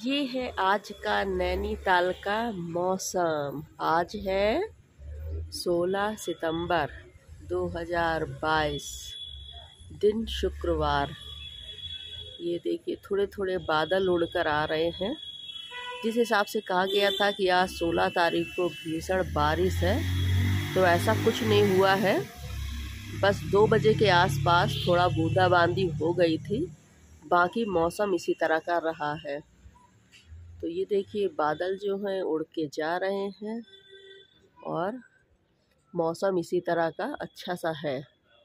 ये है आज का नैनीताल का मौसम। आज है 16 सितंबर 2022, दिन शुक्रवार। ये देखिए थोड़े थोड़े बादल उड़कर आ रहे हैं। जिस हिसाब से कहा गया था कि आज 16 तारीख को भीषण बारिश है, तो ऐसा कुछ नहीं हुआ है। बस 2 बजे के आसपास थोड़ा बूंदाबांदी हो गई थी, बाकी मौसम इसी तरह का रहा है। तो ये देखिए बादल जो हैं उड़ के जा रहे हैं और मौसम इसी तरह का अच्छा सा है।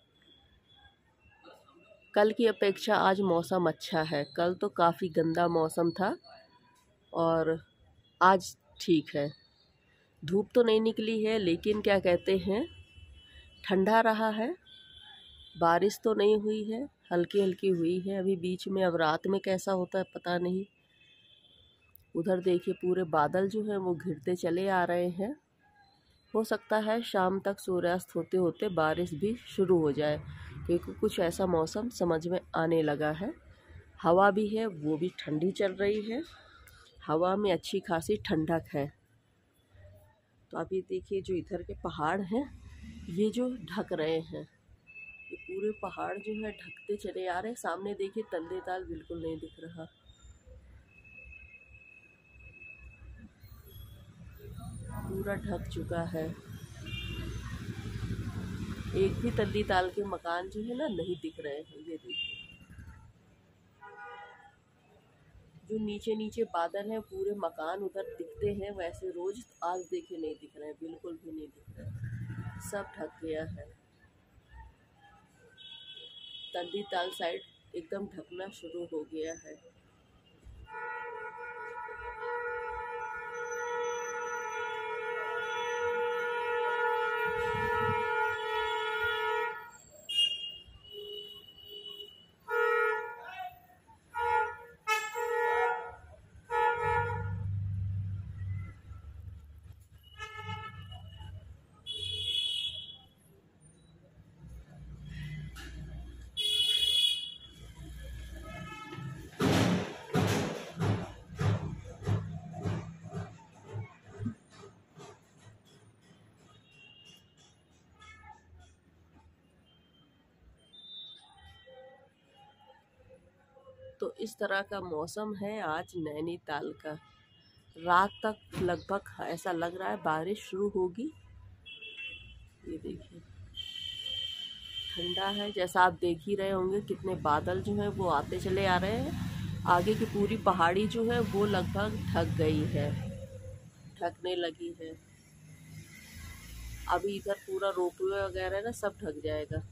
कल की अपेक्षा आज मौसम अच्छा है। कल तो काफ़ी गंदा मौसम था और आज ठीक है। धूप तो नहीं निकली है, लेकिन क्या कहते हैं, ठंडा रहा है। बारिश तो नहीं हुई है, हल्की हल्की हुई है अभी बीच में। अब रात में कैसा होता है पता नहीं। उधर देखिए पूरे बादल जो हैं वो घिरते चले आ रहे हैं। हो सकता है शाम तक सूर्यास्त होते होते बारिश भी शुरू हो जाए, क्योंकि कुछ ऐसा मौसम समझ में आने लगा है। हवा भी है, वो भी ठंडी चल रही है। हवा में अच्छी खासी ठंडक है। तो आप ये देखिए जो इधर के पहाड़ हैं ये जो ढक रहे हैं, ये पूरे पहाड़ जो है ढकते चले आ रहे हैं। सामने देखिए तल्लेताल बिल्कुल नहीं दिख रहा, पूरा ढक चुका है। एक भी तल्ली ताल के मकान जो है ना नहीं दिख रहे हैं। ये देखिए जो नीचे नीचे बादल हैं, पूरे मकान उधर दिखते हैं वैसे रोज, आज देखिए नहीं दिख रहे हैं, बिल्कुल भी नहीं दिख रहे, सब ढक गया है। तल्ली ताल साइड एकदम ढकना शुरू हो गया है। तो इस तरह का मौसम है आज नैनीताल का। रात तक लगभग ऐसा लग रहा है बारिश शुरू होगी। ये देखिए ठंडा है, जैसा आप देख ही रहे होंगे कितने बादल जो हैं वो आते चले आ रहे हैं। आगे की पूरी पहाड़ी जो है वो लगभग ढक गई है, ढकने लगी है। अभी इधर पूरा रोपवे वगैरह ना सब ढक जाएगा।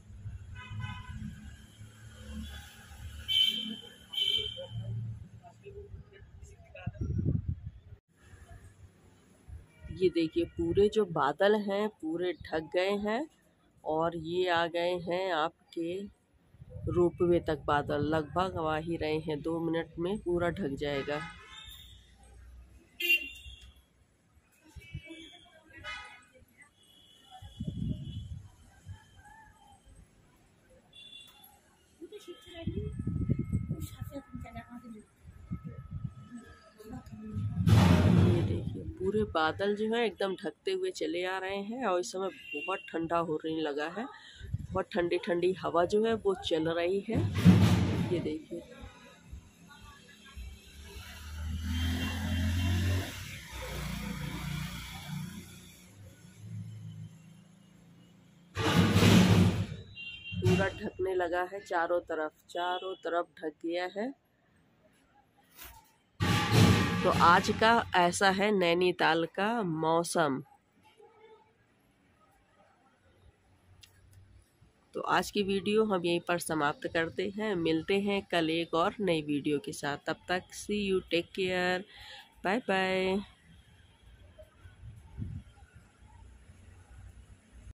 ये देखिए पूरे जो बादल हैं पूरे ढक गए हैं और ये आ गए हैं आपके रोपवे तक। बादल लगभग आ ही रहे हैं, 2 मिनट में पूरा ढक जाएगा। ये देखिए पूरे बादल जो है एकदम ढकते हुए चले आ रहे हैं और इस समय बहुत ठंडा होने लगा है। बहुत ठंडी ठंडी हवा जो है वो चल रही है। ये देखिए पूरा ढकने लगा है, चारों तरफ ढक गया है। तो आज का ऐसा है नैनीताल का मौसम। तो आज की वीडियो हम यहीं पर समाप्त करते हैं। मिलते हैं कल एक और नई वीडियो के साथ। तब तक see you, take care, bye bye.